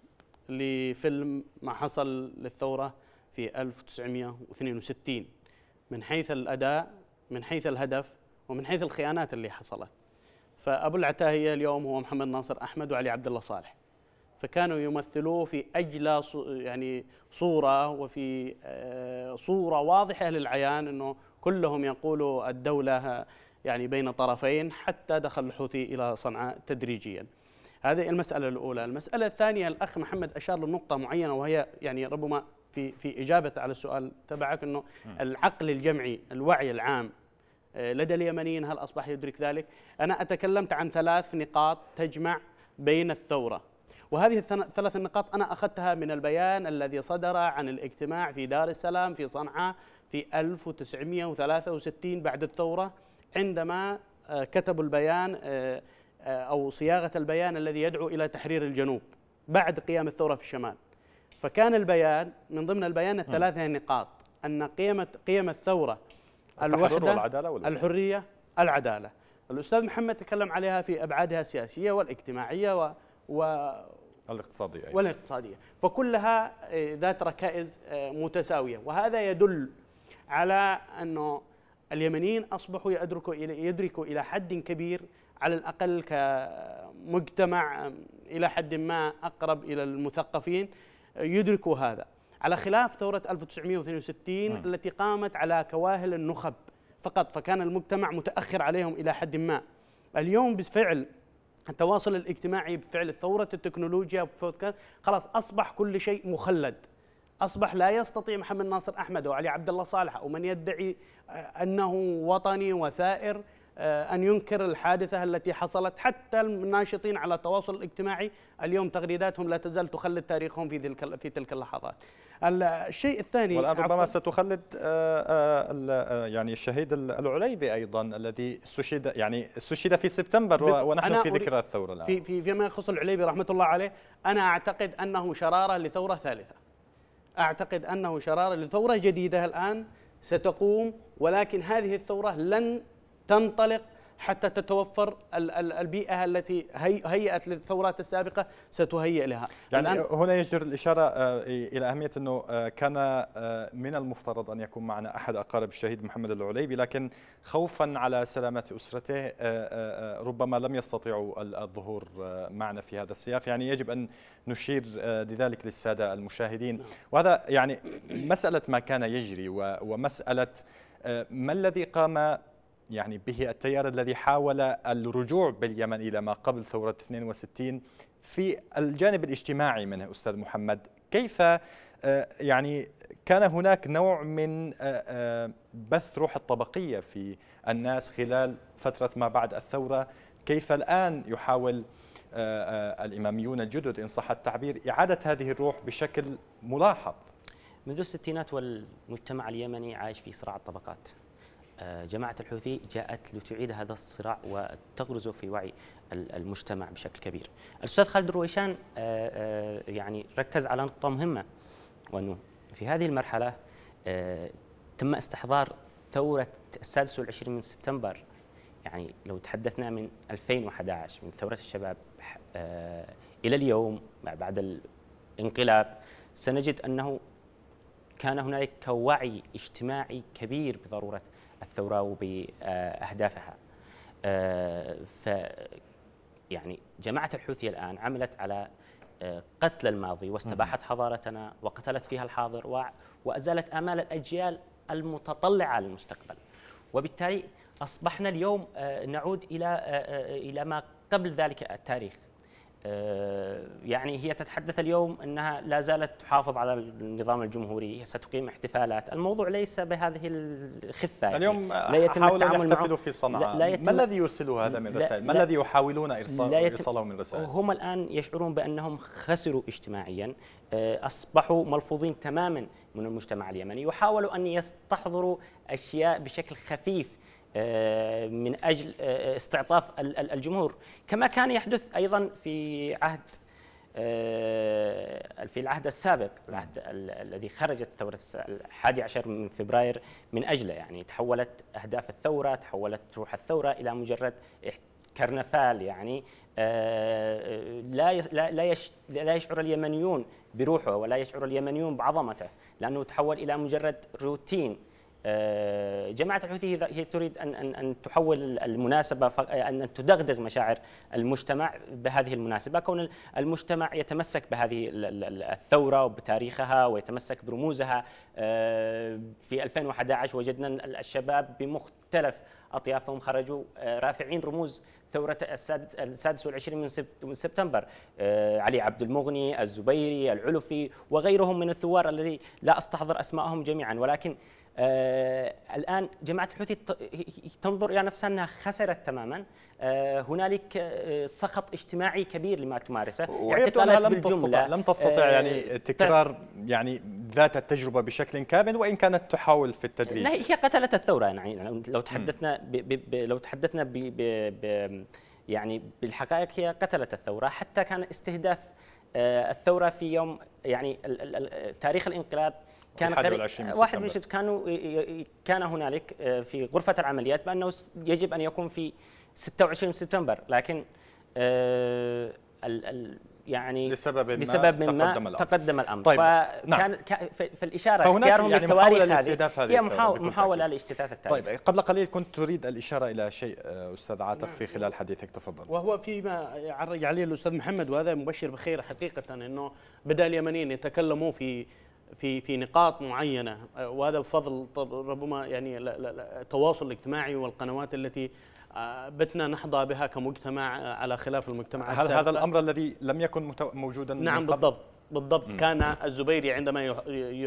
لفيلم ما حصل للثورة في ألف وتسعمئة واثنين وستين من حيث الأداء، من حيث الهدف، ومن حيث الخيانات اللي حصلت. فأبو العتاهية اليوم هو محمد ناصر أحمد وعلي عبد الله صالح، فكانوا يمثلوه في أجلى يعني صورة وفي صورة واضحة للعيان أنه كلهم يقولوا الدولة يعني بين طرفين، حتى دخل الحوثي إلى صنعاء تدريجيا. هذه المسألة الأولى. المسألة الثانية، الأخ محمد أشار لنقطة معينة، وهي يعني ربما في في إجابة على السؤال تبعك أنه العقل الجمعي، الوعي العام لدى اليمنيين هل أصبح يدرك ذلك؟ أنا أتكلمت عن ثلاث نقاط تجمع بين الثورة، وهذه الثلاث النقاط أنا أخذتها من البيان الذي صدر عن الاجتماع في دار السلام في صنعاء في ألف وتسعمئة وثلاثة وستين بعد الثورة، عندما كتبوا البيان أو صياغة البيان الذي يدعو إلى تحرير الجنوب بعد قيام الثورة في الشمال. فكان البيان من ضمن البيان الثلاثة نقاط، أن قيمة قيم الثورة الوحدة، والعدالة، الحرية، العدالة. الأستاذ محمد تكلم عليها في أبعادها السياسية والاجتماعية و و الاقتصادية والاقتصادية، فكلها ذات ركائز متساوية. وهذا يدل على أنه اليمنيين أصبحوا يدركوا إلى يدركوا إلى حد كبير، على الأقل كمجتمع إلى حد ما أقرب إلى المثقفين، يدركوا هذا، على خلاف ثورة ألف وتسعمئة واثنين وستين م. التي قامت على كواهل النخب فقط، فكان المجتمع متأخر عليهم إلى حد ما. اليوم بالفعل التواصل الاجتماعي، بفعل ثورة التكنولوجيا، خلاص أصبح كل شيء مخلد. أصبح لا يستطيع محمد ناصر أحمد وعلي عبد الله صالح أو من يدعي أنه وطني وثائر أن ينكر الحادثة التي حصلت. حتى الناشطين على التواصل الاجتماعي اليوم تغريداتهم لا تزال تخلد تاريخهم في تلك في تلك اللحظات. الشيء الثاني، والآن ربما ستخلد يعني الشهيد العليبي أيضا الذي استشهد يعني استشهد في سبتمبر ونحن في ذكرى الثورة الآن. في في فيما يخص العليبي رحمة الله عليه، أنا أعتقد أنه شرارة لثورة ثالثة. أعتقد أنه شرارة لثورة جديدة الآن ستقوم، ولكن هذه الثورة لن تنطلق حتى تتوفر البيئة التي هيئت للثورات السابقة ستهيئ لها. يعني هنا يجدر الإشارة إلى أهمية أنه كان من المفترض أن يكون معنا أحد أقارب الشهيد محمد العليبي، لكن خوفا على سلامة أسرته ربما لم يستطيعوا الظهور معنا في هذا السياق. يعني يجب أن نشير لذلك للسادة المشاهدين. وهذا يعني مسألة ما كان يجري، ومسألة ما الذي قام يعني به التيار الذي حاول الرجوع باليمن إلى ما قبل ثورة اثنين وستين في الجانب الاجتماعي منه. أستاذ محمد، كيف يعني كان هناك نوع من بث روح الطبقية في الناس خلال فترة ما بعد الثورة، كيف الآن يحاول الإماميون الجدد إن صح التعبير إعادة هذه الروح بشكل ملاحظ؟ منذ الستينات والمجتمع اليمني عايش في صراع الطبقات. جماعة الحوثي جاءت لتعيد هذا الصراع وتغرزه في وعي المجتمع بشكل كبير. الأستاذ خالد رويشان يعني ركز على نقطة مهمة، وأنه في هذه المرحلة تم استحضار ثورة السادس والعشرين من سبتمبر. يعني لو تحدثنا من ألفين وأحد عشر من ثورة الشباب إلى اليوم بعد الانقلاب، سنجد أنه كان هنالك وعي اجتماعي كبير بضرورة الثورة وبأهدافها. ف يعني جماعة الحوثي الآن عملت على قتل الماضي واستباحت حضارتنا وقتلت فيها الحاضر وأزالت آمال الأجيال المتطلعة للمستقبل، وبالتالي أصبحنا اليوم نعود إلى إلى ما قبل ذلك التاريخ. يعني هي تتحدث اليوم أنها لا زالت تحافظ على النظام الجمهوري، ستقيم احتفالات. الموضوع ليس بهذه الخفة. اليوم لا يتم التعامل يحتفلوا في صنعاء. لا ما الذي يرسله هذا من رسائل؟ ما الذي يحاولون إرساله من رسائل؟ هم الآن يشعرون بأنهم خسروا اجتماعيا، أصبحوا ملفوظين تماما من المجتمع اليمني، يحاولوا أن يستحضروا أشياء بشكل خفيف من أجل استعطاف الجمهور، كما كان يحدث أيضا في عهد في العهد السابق، العهد الذي خرجت ثورة الحادي عشر من فبراير من أجله. يعني تحولت أهداف الثورة، تحولت روح الثورة إلى مجرد كرنفال. يعني لا لا لا يشعر اليمنيون بروحه ولا يشعر اليمنيون بعظمته، لأنه تحول إلى مجرد روتين. جماعة الحوثي هي تريد أن أن أن تحول المناسبة أن تدغدغ مشاعر المجتمع بهذه المناسبة، كون المجتمع يتمسك بهذه الثورة وبتاريخها ويتمسك برموزها. في ألفين وأحد عشر وجدنا الشباب بمختلف أطيافهم خرجوا رافعين رموز ثورة السادس والعشرين من سبتمبر، علي عبد المغني، الزبيري، العلفي وغيرهم من الثوار الذي لا أستحضر أسماءهم جميعا. ولكن آه الآن جماعة الحوثي تنظر إلى نفسها أنها خسرت تماما. آه هنالك آه سخط اجتماعي كبير لما تمارسه، اعتقالات لم تستطع لم تستطع يعني تكرار يعني ذات التجربة بشكل كامل، وإن كانت تحاول في التدريج. لا، هي قتلت الثورة. يعني لو تحدثنا ب ب ب لو تحدثنا ب ب ب يعني بالحقائق هي قتلت الثورة. حتى كان استهداف آه الثورة في يوم يعني تاريخ الانقلاب كان واحد وعشرين واحد كانوا كان هنالك في غرفة العمليات بأنه يجب أن يكون في ستة وعشرين سبتمبر، لكن ال ال يعني لسبب ما, لسبب ما تقدم الأمر, تقدم الأمر. طيب فكان نعم. فالإشارة اختيارهم يعني للتواريخ هذه هي محاولة لاجتثاث التاريخ. طيب قبل قليل كنت تريد الإشارة إلى شيء أستاذ عاتق في خلال حديثك، تفضل. وهو فيما عرج عليه الأستاذ محمد، وهذا مبشر بخير حقيقة، أنه بدأ اليمنيين يتكلموا في في في نقاط معينه، وهذا بفضل ربما يعني التواصل الاجتماعي والقنوات التي بتنا نحظى بها كمجتمع على خلاف المجتمعات السابقة. هل هذا الامر الذي لم يكن موجودا نعم من قبل؟ بالضبط بالضبط م. كان الزبيري عندما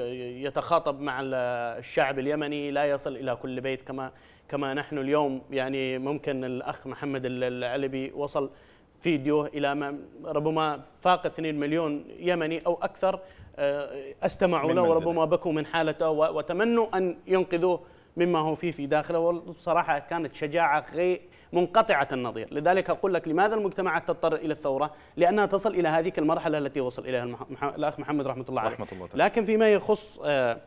يتخاطب مع الشعب اليمني لا يصل الى كل بيت كما كما نحن اليوم. يعني ممكن الاخ محمد العلبي وصل فيديو الى ما ربما فاق اثنين مليون يمني او اكثر استمعوا له، وربما بكوا من حالته وتمنوا أن ينقذوه مما هو فيه في داخله. والصراحة كانت شجاعة غير منقطعة النظير. لذلك أقول لك لماذا المجتمعات تضطر إلى الثورة؟ لأنها تصل إلى هذه المرحلة التي وصل إليها المح... الأخ محمد رحمة الله عليه. رحمة الله. لكن فيما يخص آآ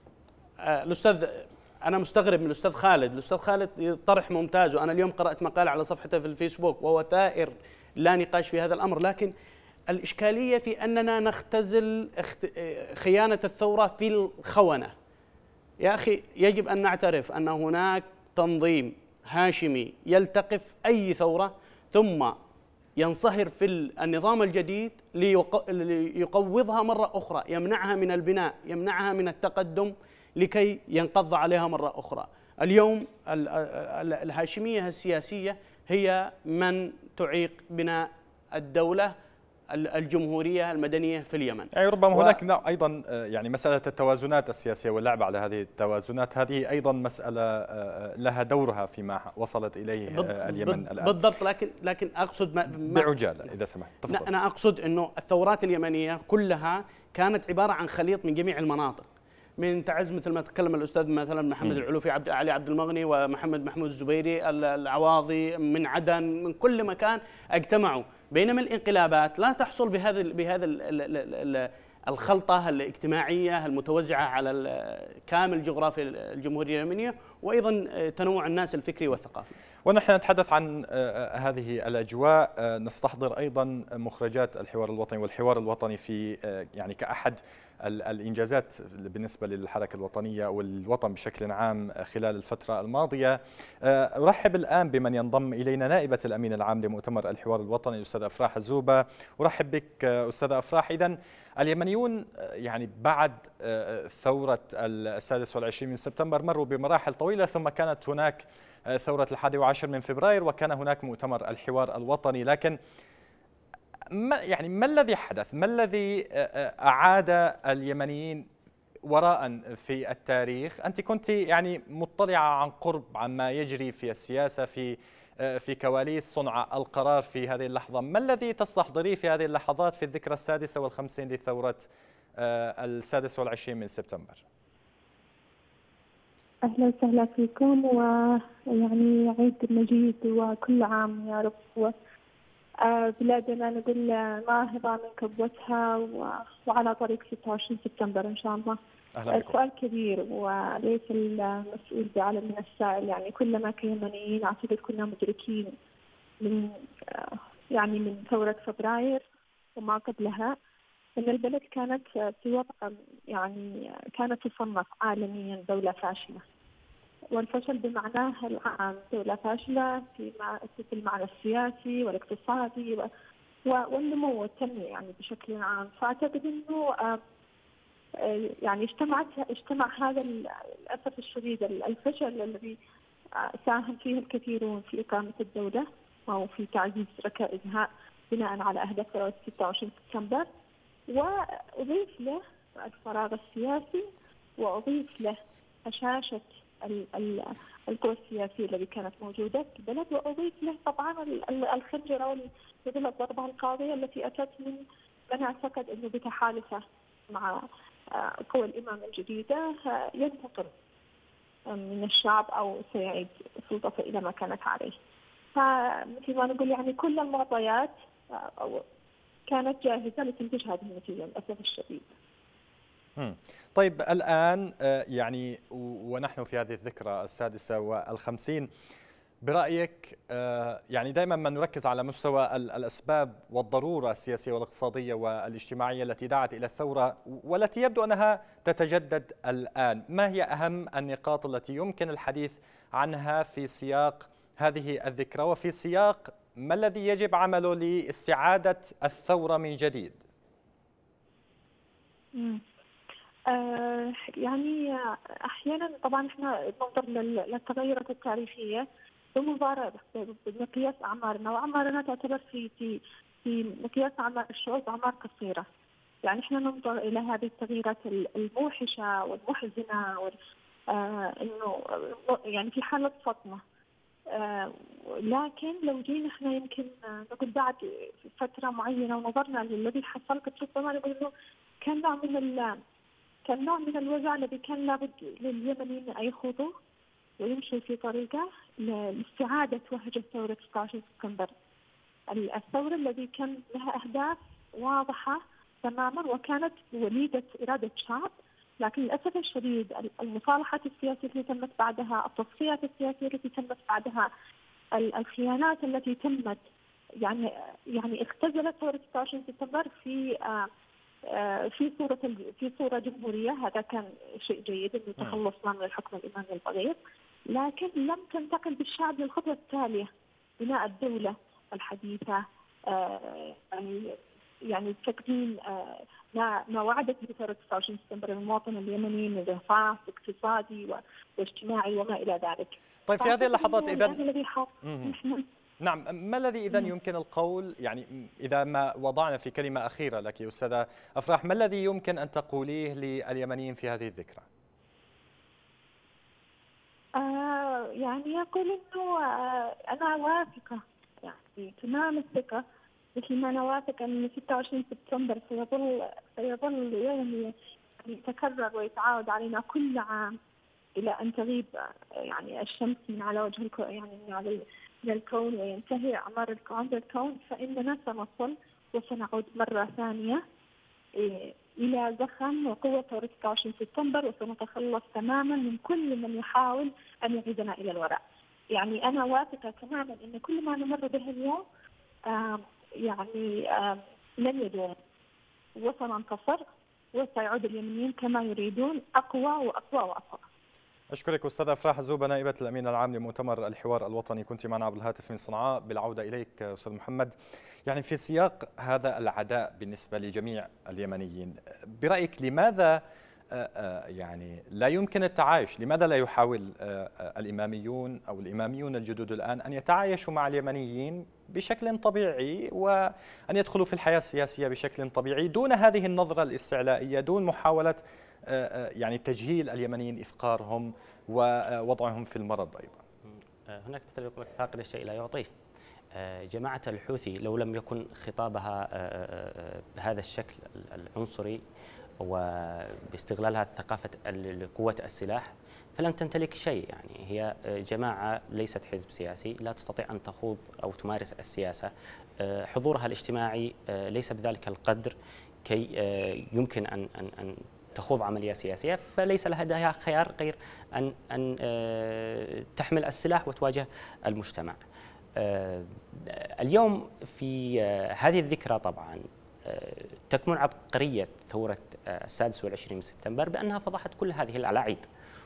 آآ الأستاذ، أنا مستغرب من الأستاذ خالد. الأستاذ خالد طرح ممتاز، وأنا اليوم قرأت مقال على صفحته في الفيسبوك وهو ثائر لا نقاش في هذا الأمر. لكن الإشكالية في أننا نختزل خيانة الثورة في الخونة. يا أخي يجب أن نعترف أن هناك تنظيم هاشمي يلتقف أي ثورة ثم ينصهر في النظام الجديد ليقوضها مرة أخرى، يمنعها من البناء، يمنعها من التقدم لكي ينقض عليها مرة أخرى. اليوم الهاشمية السياسية هي من تعيق بناء الدولة الجمهورية المدنية في اليمن. يعني ربما و... هناك أيضا يعني مسألة التوازنات السياسية واللعب على هذه التوازنات، هذه أيضا مسألة لها دورها فيما وصلت إليه اليمن الآن. بالضبط، لكن لكن أقصد ما بعجالة إذا سمحت. تفضل. أنا أقصد أنه الثورات اليمنية كلها كانت عبارة عن خليط من جميع المناطق، من تعز مثل ما تكلم الأستاذ مثلا محمد العلوفي، عبد علي عبد المغني ومحمد محمود الزبيري، العواضي، من عدن، من كل مكان اجتمعوا. بينما الانقلابات لا تحصل بهذا بهذا الخلطة الاجتماعية المتوزعة على كامل جغرافيا الجمهورية اليمنية، وأيضا تنوع الناس الفكري والثقافي. ونحن نتحدث عن هذه الأجواء نستحضر أيضا مخرجات الحوار الوطني، والحوار الوطني في يعني كأحد الإنجازات بالنسبة للحركة الوطنية والوطن بشكل عام خلال الفترة الماضية. أرحب الآن بمن ينضم إلينا، نائبة الأمين العام لمؤتمر الحوار الوطني الأستاذة أفراح الزوبة. أرحب بك أستاذة أفراح. إذن اليمنيون يعني بعد ثورة السادس والعشرين من سبتمبر مروا بمراحل طويلة، ثم كانت هناك ثورة الحادي عشر من فبراير، وكان هناك مؤتمر الحوار الوطني. لكن ما يعني ما الذي حدث؟ ما الذي أعاد اليمنيين وراء في التاريخ؟ أنت كنت يعني مطلعة عن قرب عما يجري في السياسة في في كواليس صنع القرار في هذه اللحظة. ما الذي تستحضريه في هذه اللحظات في الذكرى السادسة والخمسين لثورة السادس والعشرين من سبتمبر؟ أهلا وسهلا فيكم، ويعني عيد مجيد وكل عام يا رب. بلادنا نقول ناهضة من كبوتها وعلى طريق ستة وعشرين سبتمبر إن شاء الله. السؤال كبير وليس المسؤول بعلم من السائل. يعني كلنا كيمنيين أعتقد كنا مدركين من يعني من ثورة فبراير وما قبلها أن البلد كانت في وضع يعني كانت تصنف عالميا دولة فاشلة، والفشل بمعناه العام دولة فاشلة في في المعنى السياسي والاقتصادي والنمو والتنمية يعني بشكل عام. فأعتقد أنه يعني اجتمعت اجتمع هذا للأسف الشديد الفشل الذي ساهم فيه الكثيرون في إقامة الدولة أو في تعزيز ركائزها بناء على أهداف ثورة ستة وعشرين سبتمبر، وأضيف له الفراغ السياسي، وأضيف له هشاشة القوى السياسية التي كانت موجودة في البلد، وأضيف له طبعا الخنجرة مثل الضربة القاضية التي أتت من من اعتقد أنه بتحالفه مع قوى الإمام الجديدة ينتقل من الشعب أو سيعيد سلطته إلى ما كانت عليه. فمثل ما نقول يعني كل المعطيات كانت جاهزة لتنتج هذه النتيجة للأسف الشديد. طيب الآن يعني ونحن في هذه الذكرى السادسة والخمسين، برأيك يعني دائما ما نركز على مستوى الأسباب والضرورة السياسية والاقتصادية والاجتماعية التي دعت إلى الثورة والتي يبدو أنها تتجدد الآن. ما هي أهم النقاط التي يمكن الحديث عنها في سياق هذه الذكرى، وفي سياق ما الذي يجب عمله لاستعادة الثورة من جديد؟ مم. آه يعني أحيانا طبعا احنا ننظر للتغيرات التاريخية بمباراة بمقياس أعمارنا، وأعمارنا تعتبر في في في مقياس أعمار الشعوب أعمار قصيرة. يعني احنا ننظر إلى هذه التغييرات الموحشة والمحزنة وال آه إنه يعني في حالة صدمة. آه لكن لو جينا احنا يمكن نقول بعد فترة معينة ونظرنا للذي حصل، قد ربما نقول إنه كان نوع من ال كان نوع من الوجع الذي كان لابد لليمنيين أن يخوضوه ويمشوا في طريقه لاستعادة وهجة ثورة ستة وعشرين سبتمبر، الثورة التي كان لها أهداف واضحة تماما وكانت وليدة إرادة شعب. لكن للأسف الشديد المصالحات السياسية التي تمت بعدها، التصفيات السياسية التي تمت بعدها، الخيانات التي تمت يعني يعني اختزلت ثورة ستة وعشرين سبتمبر في آه في صورة في صورة جمهورية. هذا كان شيء جيد إنه تخلصنا من الحكم الإمامي البغيض، لكن لم تنتقل بالشعب للخطوة التالية، بناء الدولة الحديثة، يعني يعني تقديم ما ما وعدت به ثورة ستة وعشرين سبتمبر للمواطن اليمني من رفاه اقتصادي واجتماعي وما إلى ذلك. طيب في هذه اللحظات إذا الذي نعم، ما الذي إذن يمكن القول، يعني إذا ما وضعنا في كلمة أخيرة لك أستاذة أفراح، ما الذي يمكن أن تقوليه لليمنيين في هذه الذكرى؟ آه يعني أقول إنه آه أنا واثقة، يعني تمام الثقة، مثل ما أنا واثقة أن ستة وعشرين سبتمبر سيظل سيظل يوم يتكرر ويتعاود علينا كل عام إلى أن تغيب يعني الشمس من على وجه الكون، يعني من على من الكون، وينتهي أعمار الكون الكون فإننا سنصل وسنعود مرة ثانية إلى زخم وقوة ثورة ستة وعشرين سبتمبر، وسنتخلص تماما من كل من يحاول أن يعيدنا إلى الوراء. يعني أنا واثقة تماما أن كل ما نمر به اليوم آه يعني آه لن يدوم، وسننتصر وسيعود اليمنيين كما يريدون أقوى وأقوى وأقوى. أشكرك أستاذة أفراح زوبة، نائبة الأمين العام لمؤتمر الحوار الوطني، كنت معنا عبر الهاتف من صنعاء. بالعودة إليك أستاذ محمد، يعني في سياق هذا العداء بالنسبة لجميع اليمنيين، برأيك لماذا يعني لا يمكن التعايش؟ لماذا لا يحاول الإماميون أو الإماميون الجدد الآن أن يتعايشوا مع اليمنيين بشكل طبيعي، وأن يدخلوا في الحياة السياسية بشكل طبيعي دون هذه النظرة الاستعلائية، دون محاولة يعني تجهيل اليمنيين، إفقارهم ووضعهم في المرض أيضا؟ هناك مثل يقول لك فاقد الشيء لا يعطيه. جماعة الحوثي لو لم يكن خطابها بهذا الشكل العنصري وباستغلالها ثقافة قوة السلاح فلن تمتلك شيء. يعني هي جماعة ليست حزب سياسي، لا تستطيع أن تخوض أو تمارس السياسة، حضورها الاجتماعي ليس بذلك القدر كي يمكن أن أن أن تخوض عملية سياسية، فليس لها خيار غير أن أن تحمل السلاح وتواجه المجتمع. اليوم في هذه الذكرى طبعا تكمن عبقرية ثورة السادس والعشرين من سبتمبر بأنها فضحت كل هذه الألاعيب،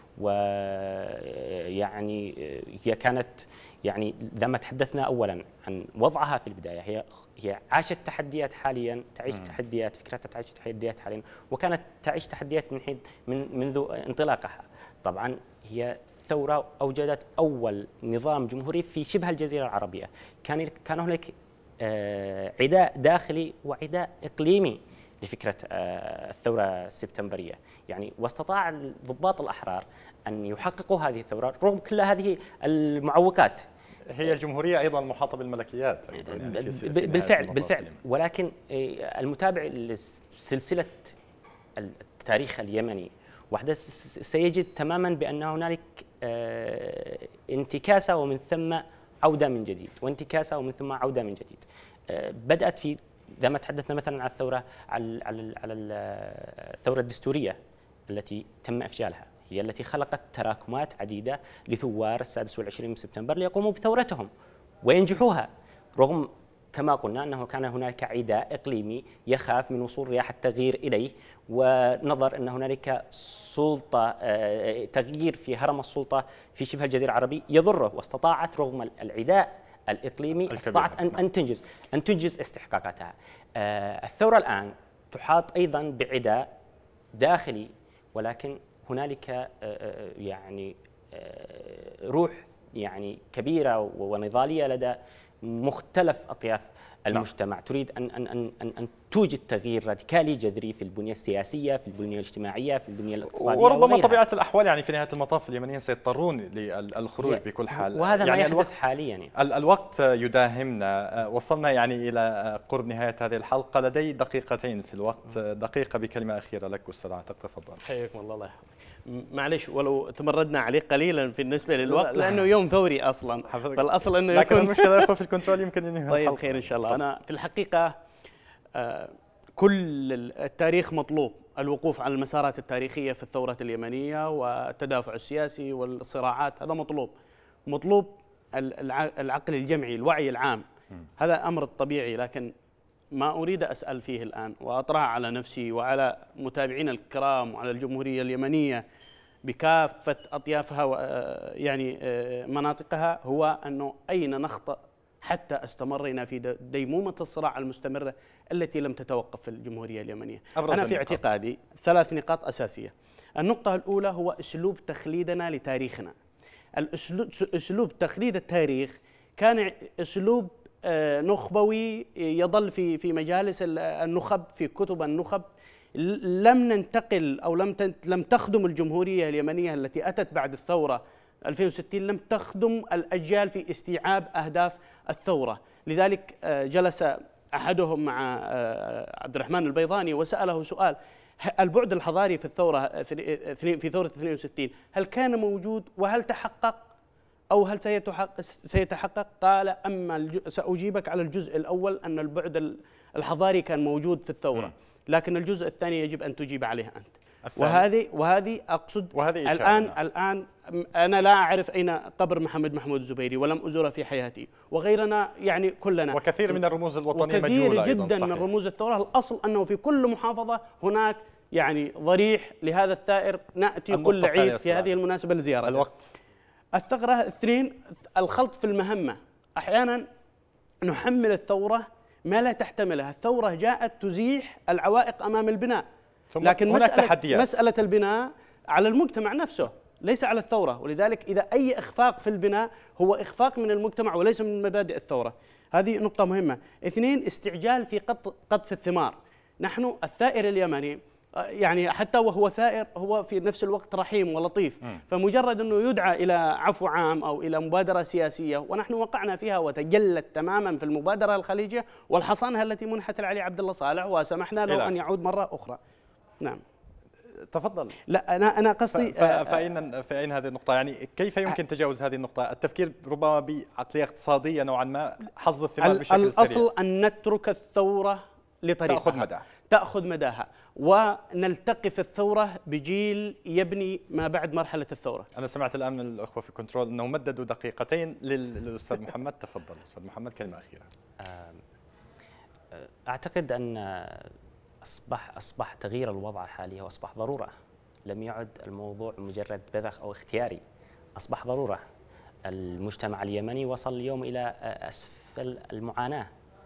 ويعني هي كانت يعني لما تحدثنا أولا عن وضعها في البداية، هي هي عاشت تحديات حاليا، تعيش تحديات، فكرتها تعيش تحديات حاليا، وكانت تعيش تحديات من حين من منذ انطلاقها. طبعا هي ثورة أوجدت أول نظام جمهوري في شبه الجزيرة العربية، كان كان هناك عداء داخلي وعداء إقليمي لفكرة الثورة السبتمبرية، يعني واستطاع الضباط الأحرار أن يحققوا هذه الثورة رغم كل هذه المعوقات. هي الجمهورية أيضا محاطة بالملكيات أيضا يعني في بالفعل بالفعل ولكن المتابع لسلسلة التاريخ اليمني وحده سيجد تماما بأن هنالك انتكاسة ومن ثم عودة من جديد، وانتكاسة ومن ثم عودة من جديد. بدأت في لما تحدثنا مثلا عن الثورة على على الثورة الدستورية التي تم إفشالها، هي التي خلقت تراكمات عديدة لثوار السادس والعشرين من سبتمبر ليقوموا بثورتهم وينجحوها، رغم كما قلنا أنه كان هناك عداء إقليمي يخاف من وصول رياح التغيير إليه، ونظر أن هنالك سلطة تغيير في هرم السلطة في شبه الجزيرة العربية يضره، واستطاعت رغم العداء الإقليمي استطاعت أن أن تنجز أن تنجز استحقاقاتها. الثورة الآن تحاط أيضا بعداء داخلي، ولكن هنالك يعني روح يعني كبيرة ونضالية لدى مختلف أطياف المجتمع. نعم. تريد أن أن أن أن أن توجد تغيير راديكالي جذري في البنية السياسية، في البنية الاجتماعية، في البنية الاقتصادية، وربما وغيرها. طبيعة الأحوال يعني في نهاية المطاف اليمنيين سيضطرون للخروج بكل حال، وهذا يعني ما يحدث الوقت حاليا. يعني. الوقت يداهمنا، وصلنا يعني إلى قرب نهاية هذه الحلقة. لدي دقيقتين في الوقت، دقيقة بكلمة أخيرة لك أستاذ عاتق، تفضل. حياكم الله. الله يحفظك. معلش ولو تمردنا عليه قليلا بالنسبه للوقت لانه يوم ثوري اصلا، فالاصل انه لكن يكون المشكله يكون في الكنترول، يمكن انه طيب خير ان شاء الله. انا في الحقيقه آه كل التاريخ مطلوب الوقوف على المسارات التاريخيه في الثوره اليمنيه والتدافع السياسي والصراعات، هذا مطلوب. مطلوب العقل الجمعي، الوعي العام، هذا امر طبيعي. لكن ما أريد أسأل فيه الآن وأطرح على نفسي وعلى متابعينا الكرام وعلى الجمهورية اليمنية بكافة أطيافها يعني مناطقها، هو أنه أين نخطأ حتى استمرنا في ديمومة الصراع المستمرة التي لم تتوقف في الجمهورية اليمنية. أنا في اعتقادي ثلاث نقاط أساسية. النقطة الأولى هو أسلوب تخليدنا لتاريخنا. الأسلوب أسلوب تخليد التاريخ كان أسلوب نخبوي يظل في في مجالس النخب، في كتب النخب. لم ننتقل أو لم لم تخدم الجمهورية اليمنية التي أتت بعد الثورة ألفين وستين، لم تخدم الأجيال في استيعاب أهداف الثورة. لذلك جلس أحدهم مع عبد الرحمن البيضاني وسأله سؤال: البعد الحضاري في الثورة في ثورة اثنين وستين هل كان موجود وهل تحقق أو هل سيتحقق؟ قال: أما سأجيبك على الجزء الأول أن البعد الحضاري كان موجود في الثورة، لكن الجزء الثاني يجب أن تجيب عليه أنت. وهذه وهذه أقصد وهذه الآن الآن أنا لا أعرف أين قبر محمد محمود الزبيري ولم أزوره في حياتي، وغيرنا يعني كلنا، وكثير من الرموز الوطنية مجهولة كثير جدا من رموز الثورة. الأصل أنه في كل محافظة هناك يعني ضريح لهذا الثائر، نأتي كل عيد في هذه المناسبة لزيارته. الوقت. الثغرة اثنين، الخلط في المهمة. أحيانا نحمل الثورة ما لا تحتملها. الثورة جاءت تزيح العوائق أمام البناء، لكن مسألة, مسألة البناء على المجتمع نفسه ليس على الثورة، ولذلك إذا أي إخفاق في البناء هو إخفاق من المجتمع وليس من مبادئ الثورة. هذه نقطة مهمة. اثنين، استعجال في قطف الثمار. نحن الثائر اليمني يعني حتى وهو ثائر هو في نفس الوقت رحيم ولطيف، م. فمجرد أنه يدعى إلى عفو عام أو إلى مبادرة سياسية، ونحن وقعنا فيها وتجلت تماما في المبادرة الخليجية والحصانة التي منحت لعلي عبد الله صالح، وسمحنا له أن يعود مرة أخرى. نعم تفضل. لا أنا أنا قصدي فأين فأين هذه النقطة؟ يعني كيف يمكن تجاوز هذه النقطة؟ التفكير ربما بعقلية اقتصادية نوعا ما، حظ الثمار بشكل سريع. الأصل أن نترك الثورة لطريقها تأخذ مداها تأخذ مداها ونلتقي في الثورة بجيل يبني ما بعد مرحلة الثورة. أنا سمعت الآن من الأخوة في كنترول أنه مددوا دقيقتين للأستاذ محمد. تفضل أستاذ محمد، كلمة أخيرة. أعتقد أن أصبح أصبح تغيير الوضع الحالي وأصبح ضرورة. لم يعد الموضوع مجرد بذخ أو اختياري، أصبح ضرورة. المجتمع اليمني وصل اليوم إلى أسفل المعاناة.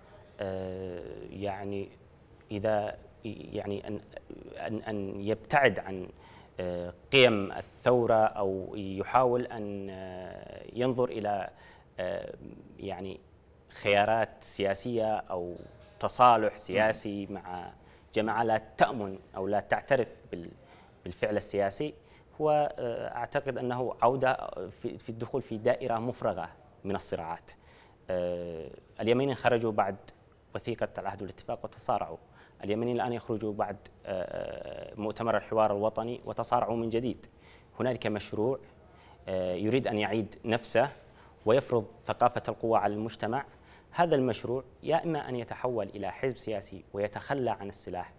يعني إذا يعني أن أن أن يبتعد عن قيم الثورة أو يحاول أن ينظر إلى يعني خيارات سياسية أو تصالح سياسي مع جماعة لا تأمن أو لا تعترف بالفعل السياسي، هو أعتقد أنه عودة في الدخول في دائرة مفرغة من الصراعات. اليمنيين خرجوا بعد وثيقة العهد والاتفاق وتصارعوا، اليمنيين الآن يخرجوا بعد مؤتمر الحوار الوطني وتصارعوا من جديد. هنالك مشروع يريد أن يعيد نفسه ويفرض ثقافة القوة على المجتمع. هذا المشروع يا إما أن يتحول إلى حزب سياسي ويتخلى عن السلاح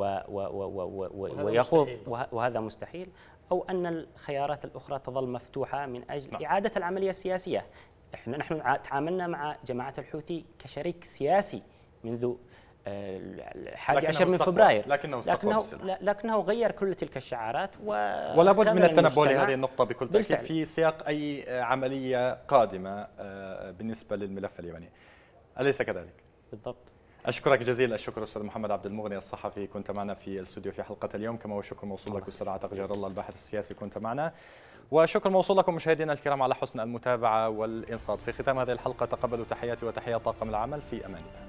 ويخوض، وهذا مستحيل، أو أن الخيارات الأخرى تظل مفتوحة من أجل إعادة العملية السياسية. احنا نحن تعاملنا مع جماعة الحوثي كشريك سياسي منذ الحادي عشر من فبراير، لكنه لكنه, لكنه غير كل تلك الشعارات. ولا بد من التنبؤ لهذه النقطة بكل تأكيد في سياق أي عملية قادمة بالنسبة للملف اليمني، أليس كذلك؟ بالضبط. أشكرك جزيل الشكر أستاذ محمد عبد المغني الصحفي، كنت معنا في الاستوديو في حلقة اليوم، كما والشكر موصول لك أستاذ عتق جار الله الباحث السياسي، كنت معنا، وشكر موصول لكم مشاهدينا الكرام على حسن المتابعة والإنصات. في ختام هذه الحلقة تقبلوا تحياتي وتحيات طاقم العمل، في أمان الله.